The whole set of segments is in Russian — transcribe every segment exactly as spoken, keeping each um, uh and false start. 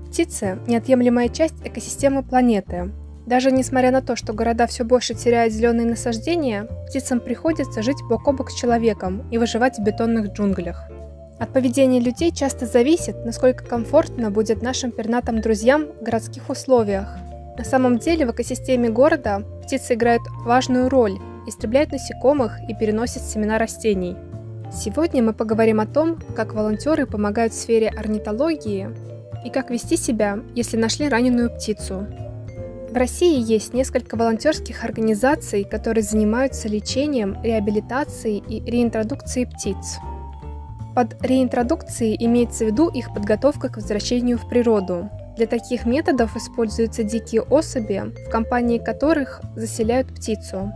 Птицы – неотъемлемая часть экосистемы планеты. Даже несмотря на то, что города все больше теряют зеленые насаждения, птицам приходится жить бок о бок с человеком и выживать в бетонных джунглях. От поведения людей часто зависит, насколько комфортно будет нашим пернатым друзьям в городских условиях. На самом деле в экосистеме города птицы играют важную роль, истребляют насекомых и переносят семена растений. Сегодня мы поговорим о том, как волонтеры помогают в сфере орнитологии и как вести себя, если нашли раненую птицу. В России есть несколько волонтерских организаций, которые занимаются лечением, реабилитацией и реинтродукцией птиц. Под реинтродукцией имеется в виду их подготовка к возвращению в природу. Для таких методов используются дикие особи, в компании которых заселяют птицу.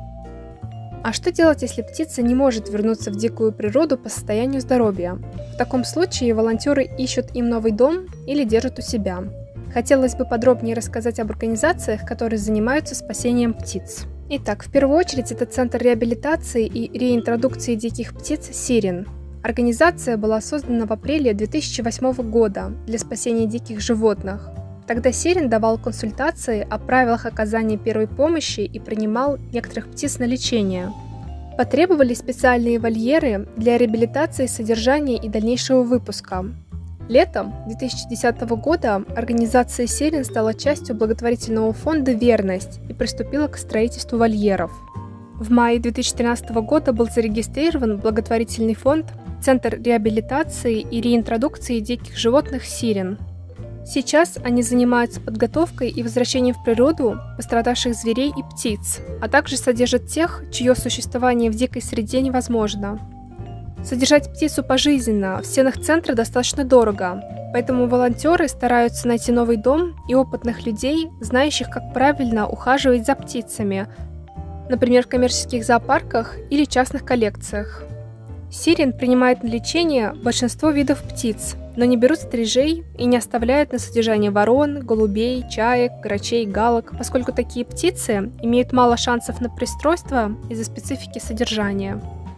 А что делать, если птица не может вернуться в дикую природу по состоянию здоровья? В таком случае волонтеры ищут им новый дом или держат у себя. Хотелось бы подробнее рассказать об организациях, которые занимаются спасением птиц. Итак, в первую очередь это Центр реабилитации и реинтродукции диких птиц «Сирен». Организация была создана в апреле две тысячи восьмого года для спасения диких животных. Тогда Сирен давал консультации о правилах оказания первой помощи и принимал некоторых птиц на лечение. Потребовались специальные вольеры для реабилитации, содержания и дальнейшего выпуска. Летом две тысячи десятого года организация Сирен стала частью благотворительного фонда «Верность» и приступила к строительству вольеров. В мае две тысячи тринадцатого года был зарегистрирован благотворительный фонд «Центр реабилитации и реинтродукции диких животных Сирен». Сейчас они занимаются подготовкой и возвращением в природу пострадавших зверей и птиц, а также содержат тех, чье существование в дикой среде невозможно. Содержать птицу пожизненно в стенах центра достаточно дорого, поэтому волонтеры стараются найти новый дом и опытных людей, знающих, как правильно ухаживать за птицами, например, в коммерческих зоопарках или частных коллекциях. Сирен принимает на лечение большинство видов птиц, но не берут стрижей и не оставляют на содержание ворон, голубей, чаек, грачей, галок, поскольку такие птицы имеют мало шансов на пристройство из-за специфики содержания.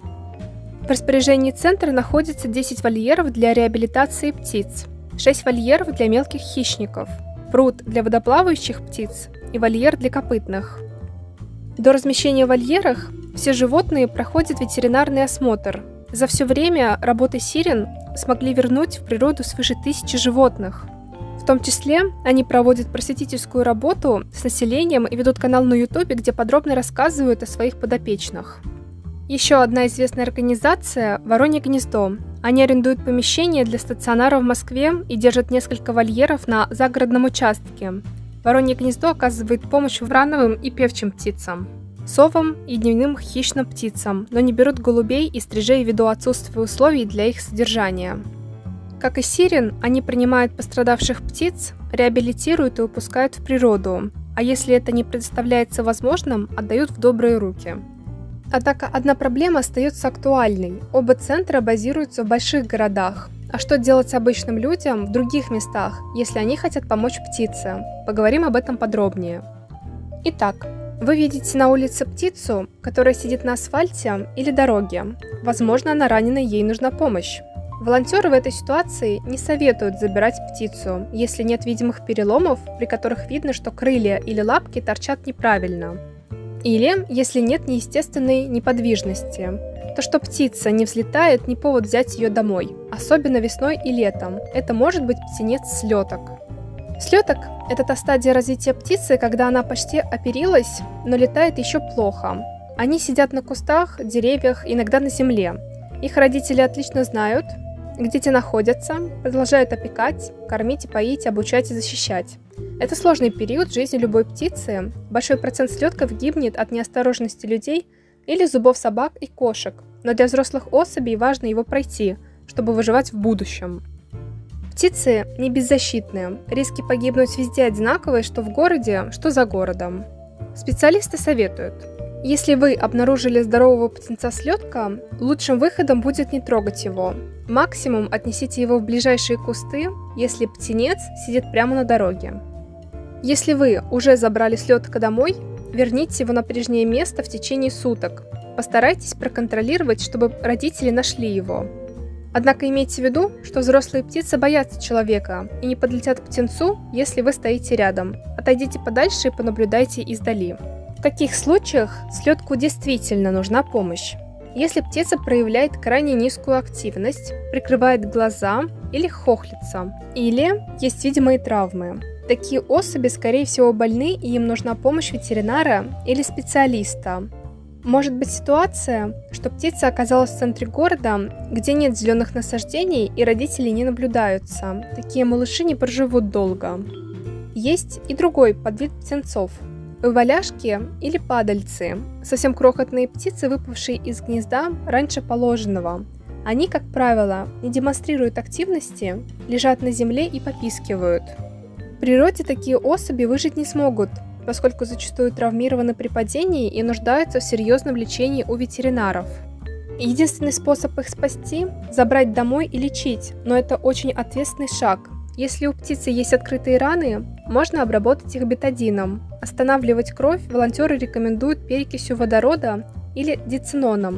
В распоряжении центра находится десять вольеров для реабилитации птиц, шесть вольеров для мелких хищников, пруд для водоплавающих птиц и вольер для копытных. До размещения в вольерах все животные проходят ветеринарный осмотр. За все время работы Сирен смогли вернуть в природу свыше тысячи животных. В том числе они проводят просветительскую работу с населением и ведут канал на ютубе, где подробно рассказывают о своих подопечных. Еще одна известная организация – «Воронье гнездо». Они арендуют помещение для стационара в Москве и держат несколько вольеров на загородном участке. «Воронье гнездо» оказывает помощь врановым и певчим птицам, совам и дневным хищным птицам, но не берут голубей и стрижей ввиду отсутствия условий для их содержания. Как и Сирен, они принимают пострадавших птиц, реабилитируют и выпускают в природу, а если это не представляется возможным, отдают в добрые руки. Однако одна проблема остается актуальной. Оба центра базируются в больших городах. А что делать обычным людям в других местах, если они хотят помочь птице? Поговорим об этом подробнее. Итак, вы видите на улице птицу, которая сидит на асфальте или дороге. Возможно, она ранена, ей нужна помощь. Волонтеры в этой ситуации не советуют забирать птицу, если нет видимых переломов, при которых видно, что крылья или лапки торчат неправильно. Или если нет неестественной неподвижности. То, что птица не взлетает, не повод взять ее домой, особенно весной и летом. Это может быть птенец слеток. Слеток – это та стадия развития птицы, когда она почти оперилась, но летает еще плохо. Они сидят на кустах, деревьях, иногда на земле. Их родители отлично знают, где те находятся, продолжают опекать, кормить и поить, обучать и защищать. Это сложный период в жизни любой птицы. Большой процент слетков гибнет от неосторожности людей или зубов собак и кошек, но для взрослых особей важно его пройти, чтобы выживать в будущем. Птицы не беззащитны, риски погибнуть везде одинаковые, что в городе, что за городом. Специалисты советуют: если вы обнаружили здорового птенца-слетка, лучшим выходом будет не трогать его. Максимум отнесите его в ближайшие кусты, если птенец сидит прямо на дороге. Если вы уже забрали слетка домой, верните его на прежнее место в течение суток. Постарайтесь проконтролировать, чтобы родители нашли его. Однако имейте в виду, что взрослые птицы боятся человека и не подлетят к птенцу, если вы стоите рядом. Отойдите подальше и понаблюдайте издали. В каких случаях слетку действительно нужна помощь? Если птица проявляет крайне низкую активность, прикрывает глаза или хохлится, или есть видимые травмы. Такие особи, скорее всего, больны, и им нужна помощь ветеринара или специалиста. Может быть ситуация, что птица оказалась в центре города, где нет зеленых насаждений и родители не наблюдаются. Такие малыши не проживут долго. Есть и другой подвид птенцов – валяшки или падальцы, совсем крохотные птицы, выпавшие из гнезда раньше положенного. Они, как правило, не демонстрируют активности, лежат на земле и попискивают. В природе такие особи выжить не смогут, поскольку зачастую травмированы при падении и нуждаются в серьезном лечении у ветеринаров. Единственный способ их спасти – забрать домой и лечить, но это очень ответственный шаг. Если у птицы есть открытые раны, можно обработать их бетадином. Останавливать кровь волонтеры рекомендуют перекисью водорода или дициноном.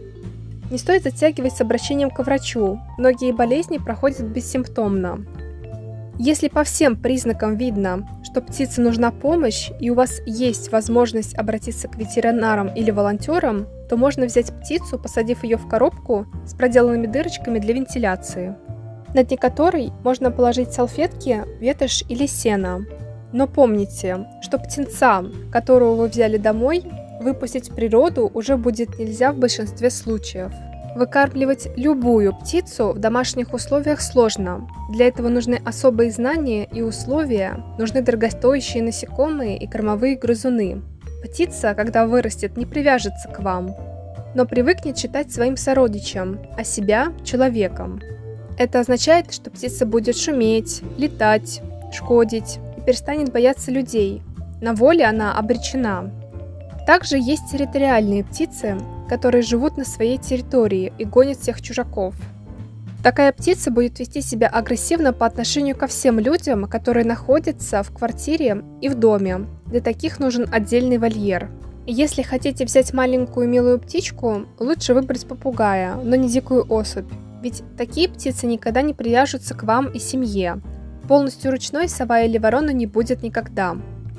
Не стоит затягивать с обращением к врачу, многие болезни проходят бессимптомно. Если по всем признакам видно, что птице нужна помощь и у вас есть возможность обратиться к ветеринарам или волонтерам, то можно взять птицу, посадив ее в коробку с проделанными дырочками для вентиляции, на дне которой можно положить салфетки, ветошь или сено. Но помните, что птенца, которого вы взяли домой, выпустить в природу уже будет нельзя в большинстве случаев. Выкармливать любую птицу в домашних условиях сложно. Для этого нужны особые знания и условия, нужны дорогостоящие насекомые и кормовые грызуны. Птица, когда вырастет, не привяжется к вам, но привыкнет считать своим сородичем, а себя – человеком. Это означает, что птица будет шуметь, летать, шкодить и перестанет бояться людей. На воле она обречена. Также есть территориальные птицы, которые живут на своей территории и гонят всех чужаков. Такая птица будет вести себя агрессивно по отношению ко всем людям, которые находятся в квартире и в доме. Для таких нужен отдельный вольер. Если хотите взять маленькую милую птичку, лучше выбрать попугая, но не дикую особь, ведь такие птицы никогда не привяжутся к вам и семье. Полностью ручной сова или ворона не будет никогда.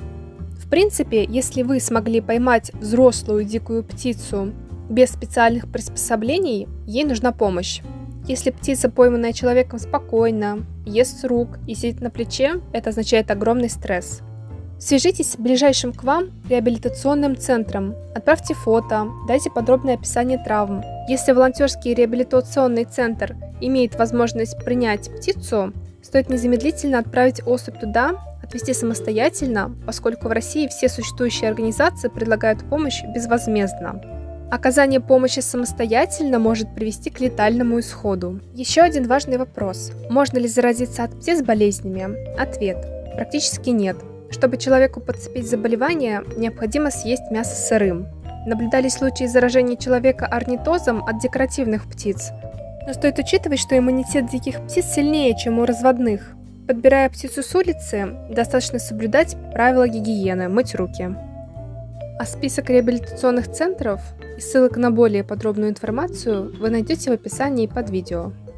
В принципе, если вы смогли поймать взрослую дикую птицу без специальных приспособлений, ей нужна помощь. Если птица, пойманная человеком, спокойно, ест с рук и сидит на плече, это означает огромный стресс. Свяжитесь с ближайшим к вам реабилитационным центром, отправьте фото, дайте подробное описание травм. Если волонтерский реабилитационный центр имеет возможность принять птицу, стоит незамедлительно отправить особь туда, отвезти самостоятельно, поскольку в России все существующие организации предлагают помощь безвозмездно. Оказание помощи самостоятельно может привести к летальному исходу. Еще один важный вопрос. Можно ли заразиться от птиц болезнями? Ответ. Практически нет. Чтобы человеку подцепить заболевание, необходимо съесть мясо сырым. Наблюдались случаи заражения человека орнитозом от декоративных птиц. Но стоит учитывать, что иммунитет диких птиц сильнее, чем у разводных. Подбирая птицу с улицы, достаточно соблюдать правила гигиены, мыть руки. А список реабилитационных центров и ссылок на более подробную информацию вы найдете в описании под видео.